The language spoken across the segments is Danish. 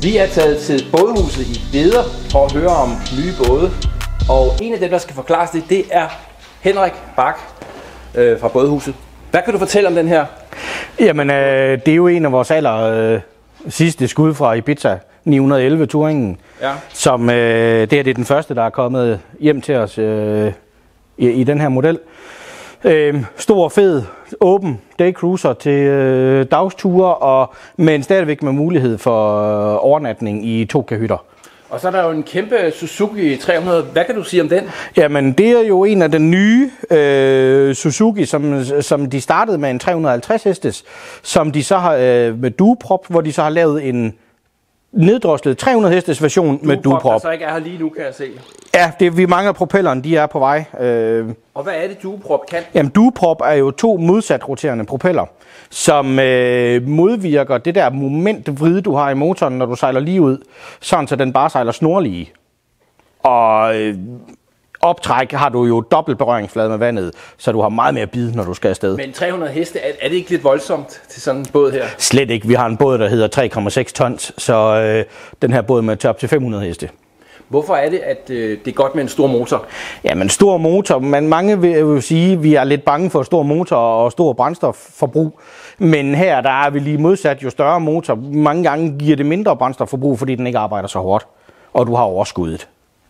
Vi er taget til bådhuset i Beder for at høre om nye både. Og en af dem, der skal forklares det er Henrik Bak fra bådhuset. Hvad kan du fortælle om den her? Jamen, det er jo en af vores sidste skud fra Ibiza 911 Touringen. Ja. Som det er den første, der er kommet hjem til os i den her model. Stor, fed, åben daycruiser til dagsture, men stadigvæk med mulighed for overnatning i 2 kahytter. Og så er der jo en kæmpe Suzuki 300. Hvad kan du sige om den? Jamen, det er jo en af den nye Suzuki, som de startede med en 350 hestes, som de så har med dueprop, hvor de så har lavet en neddroslet 300 hestes version med dueprop. Der så ikke er her lige nu, kan jeg se. Ja, vi mangler propelleren, de er på vej. Og hvad er det, dueprop kan? Jamen, dueprop er jo 2 modsat roterende propeller, som modvirker det der momentvride, du har i motoren, når du sejler lige ud, sådan så den bare sejler snorlige. Og optræk har du jo dobbelt berøringsflade med vandet, så du har meget mere bid, når du skal afsted. Men 300 heste, er det ikke lidt voldsomt til sådan en båd her? Slet ikke. Vi har en båd, der hedder 3,6 tons, så den her båd med til op til 500 heste. Hvorfor er det, at det er godt med en stor motor? Jamen, stor motor, men mange vil jo sige, at vi er lidt bange for stor motor og stor brændstofforbrug. Men her der er vi lige modsat, jo større motor. Mange gange giver det mindre brændstofforbrug, fordi den ikke arbejder så hårdt, og du har overskuddet.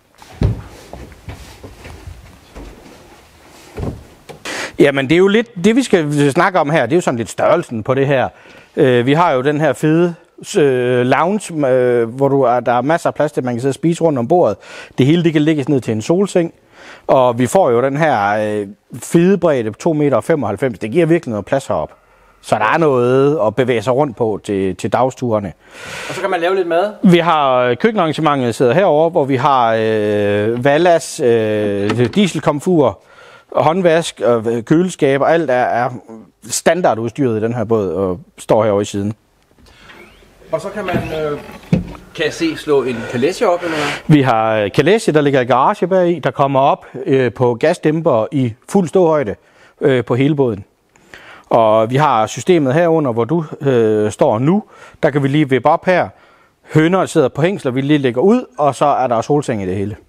Jamen, det er jo lidt det, vi skal snakke om her. Det er jo sådan lidt størrelsen på det her. Vi har jo den her fede lounge, hvor der er masser af plads til, at man kan sidde og spise rundt om bordet. Det hele det kan lægges ned til en solseng. Og vi får jo den her fede bredde på 2,95 meter. Det giver virkelig noget plads heroppe. Så der er noget at bevæge sig rundt på til dagsturene. Og så kan man lave lidt mad? Vi har køkkenarrangementet sidder herovre, hvor vi har Vallas, dieselkomfur, håndvask og køleskab, og alt er standardudstyret i den her båd og står herovre i siden. Og så kan man, kan jeg se, slå en kalesje op eller noget? Vi har kalesje, der ligger i garage bagi, der kommer op på gasdæmper i fuld ståhøjde på hele båden. Og vi har systemet herunder, hvor du står nu. Der kan vi lige vippe op her. Høner sidder på hængsler, vi lige lægger ud, og så er der solseng i det hele.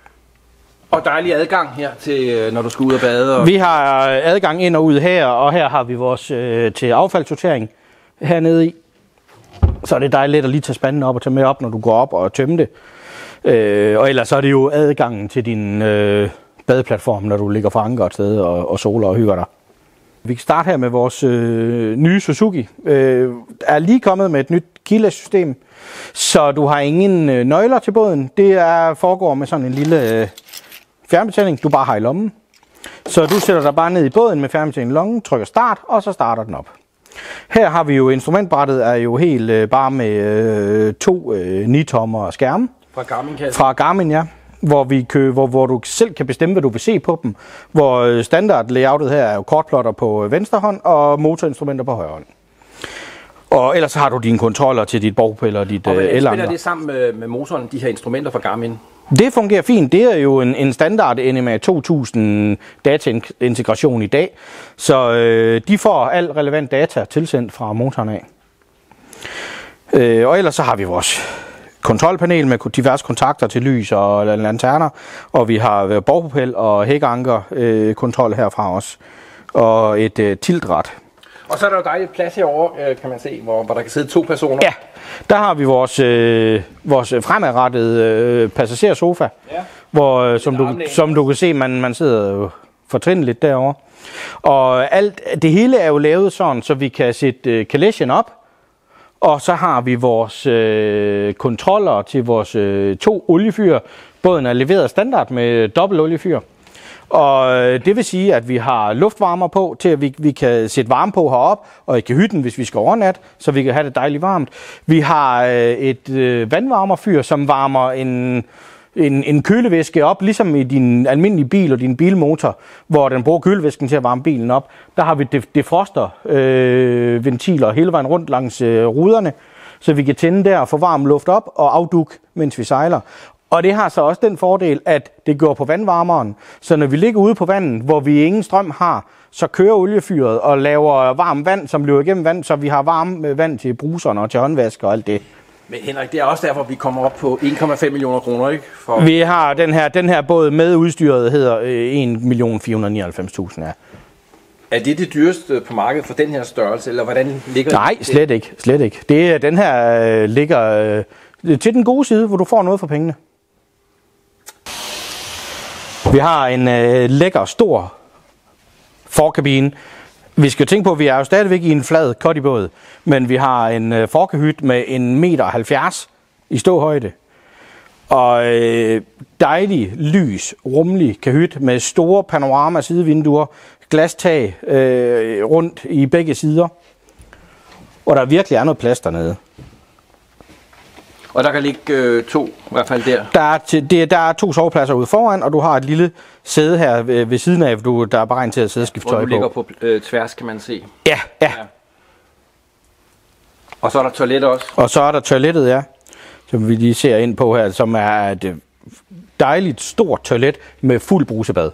Og dejlig adgang her til, når du skal ud og bade? Og... Vi har adgang ind og ud her, og her har vi vores til affaldssortering hernede i. Så er det dejligt at lige tage spanden op og tage med op, når du går op og tømme det. Og ellers så er det jo adgangen til din badeplatform, når du ligger for anker et sted og soler og hygger dig. Vi kan starte her med vores nye Suzuki. Er lige kommet med et nyt keyless-system, så du har ingen nøgler til båden. Det foregår med sådan en lille fjernbetjening, du bare har i lommen. Så du sætter dig bare ned i båden med fjernbetjeningen i lommen, trykker start, og så starter den op. Her har vi jo instrumentbrættet, er jo helt bare med 2 9-tommer skærme. Fra Garmin, ja. Hvor du selv kan bestemme, hvad du vil se på dem. Hvor standard layoutet her er jo kortplotter på venstre hånd og motorinstrumenter på højre hånd. Og ellers har du dine kontroller til dit bogpil og dit elanker. Og spiller det sammen med motoren, de her instrumenter fra Garmin? Det fungerer fint. Det er jo en standard NMA 2000 dataintegration i dag. Så de får al relevant data tilsendt fra motoren af. Og ellers så har vi vores kontrolpanel med diverse kontakter til lys og lanterner. Og vi har bogpropel og hækkeanker kontrol herfra også. Og et tiltret. Og så er der jo dejligt plads herovre, kan man se, hvor der kan sidde 2 personer. Ja, der har vi vores fremadrettede passagersofa, ja. Hvor som du kan se, man sidder fortrindeligt derovre. Og det hele er jo lavet sådan, så vi kan sætte kalesjen op. Og så har vi vores kontroller til vores 2 oliefyr. Båden er leveret standard med dobbelt oliefyr. Og det vil sige, at vi har luftvarmer på, til at vi kan sætte varme på heroppe, og i kahytten, hvis vi skal overnatte, så vi kan have det dejligt varmt. Vi har et vandvarmerfyr, som varmer en kølevæske op, ligesom i din almindelige bil og din bilmotor, hvor den bruger kølevæsken til at varme bilen op. Der har vi defroster-ventiler hele vejen rundt langs ruderne, så vi kan tænde der og få varm luft op og afdukke, mens vi sejler. Og det har så også den fordel, at det går på vandvarmeren. Så når vi ligger ude på vandet, hvor vi ingen strøm har, så kører oliefyret og laver varmt vand, som løber igennem vand, så vi har varmt vand til bruserne og til håndvask og alt det. Men Henrik, det er også derfor, vi kommer op på 1,5 millioner kroner, ikke? Vi har den her båd med udstyret, hedder 1.499.000, ja. Er det dyreste på markedet for den her størrelse, eller hvordan ligger det? Nej, slet ikke. Den her ligger til den gode side, hvor du får noget for pengene. Vi har en lækker, stor forkabine. Vi skal tænke på, at vi er jo stadigvæk i en flad kottibåd, men vi har en forkahyt med 1,70 meter i ståhøjde. Og dejlig, lys, rummelig kahyt med store panorama sidevinduer, glastag rundt i begge sider. Og der virkelig er noget plads dernede. Og der kan ligge 2, i hvert fald der. Der er 2 sovepladser ude foran, og du har et lille sæde her ved siden af, der er beregnet til at sidde og skifte tøj på. Hvor du ligger på tværs, kan man se. Ja. Og så er der toilet også. Og så er der toilettet, ja. Som vi lige ser ind på her, som er et dejligt stort toilet med fuld brusebad.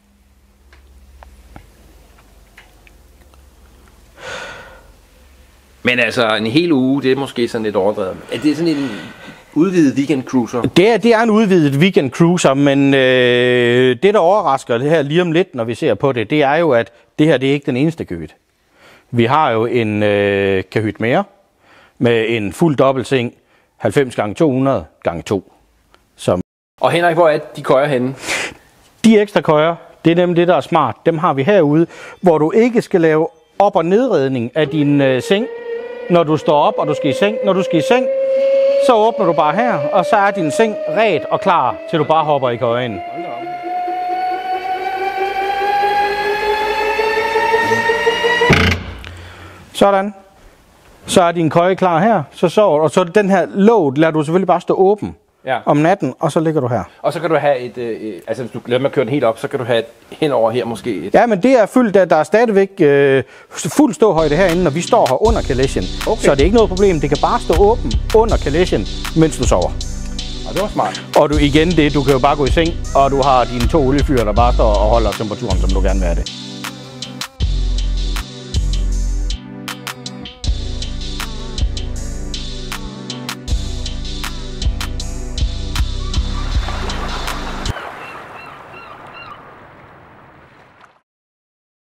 Men altså, en hel uge, det er måske sådan lidt overdrevet. Er det sådan en udvidet weekend cruiser? Det er en udvidet weekend cruiser, men det, der overrasker det her lige om lidt, når vi ser på det, det er jo, at det her det er ikke den eneste kahyt. Vi har jo en kahyt mere, med en fuld dobbeltseng, 90x200x2. Og Henrik, hvor er de køjer henne? De ekstra køjer, det er nemlig det, der er smart. Dem har vi herude, hvor du ikke skal lave op- og nedredning af din seng, når du står op, og du skal i seng. Når du skal i seng, så åbner du bare her, og så er din seng ret og klar, til du bare hopper i køjen. Sådan. Så er din køje klar her, så sover du. Og så den her låg lader du selvfølgelig bare stå åben om natten, og så ligger du her. Og så kan du have altså hvis du glemmer at køre den helt op, så kan du have henover her måske Ja, men det er fyldt, der er stadigvæk fuld ståhøjde herinde, når vi står her under kalechen. Okay. Så det er ikke noget problem, det kan bare stå åben under kalechen, mens du sover. Og det var smart. Og du kan jo bare gå i seng, og du har dine 2 oliefyr, der bare står og holder temperaturen, som du gerne vil have det.